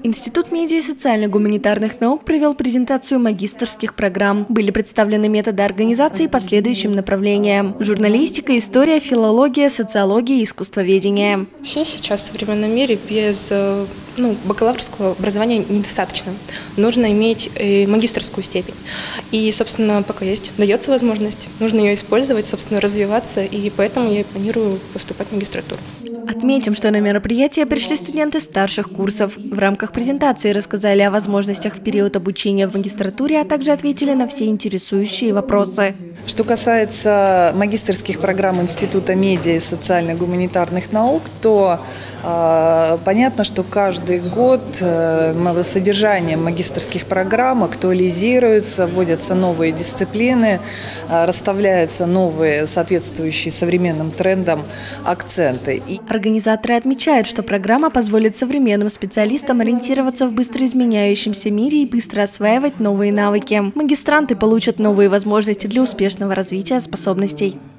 Институт медиа и социально-гуманитарных наук провел презентацию магистерских программ. Были представлены методы организации по следующим направлениям: журналистика, история, филология, социология и искусствоведение. Вообще сейчас в современном мире без бакалаврского образования недостаточно. Нужно иметь магистерскую степень. И, собственно, пока дается возможность, нужно ее использовать, собственно, развиваться, и поэтому я планирую поступать в магистратуру. Отметим, что на мероприятие пришли студенты старших курсов. В рамках презентации рассказали о возможностях в период обучения в магистратуре, а также ответили на все интересующие вопросы. Что касается магистерских программ Института медиа и социально-гуманитарных наук, то понятно, что каждый год содержание магистерских программ актуализируется, вводятся новые дисциплины, расставляются новые, соответствующие современным трендам, акценты. Организаторы отмечают, что программа позволит современным специалистам ориентироваться в быстро изменяющемся мире и быстро осваивать новые навыки. Магистранты получат новые возможности для успешного развития способностей.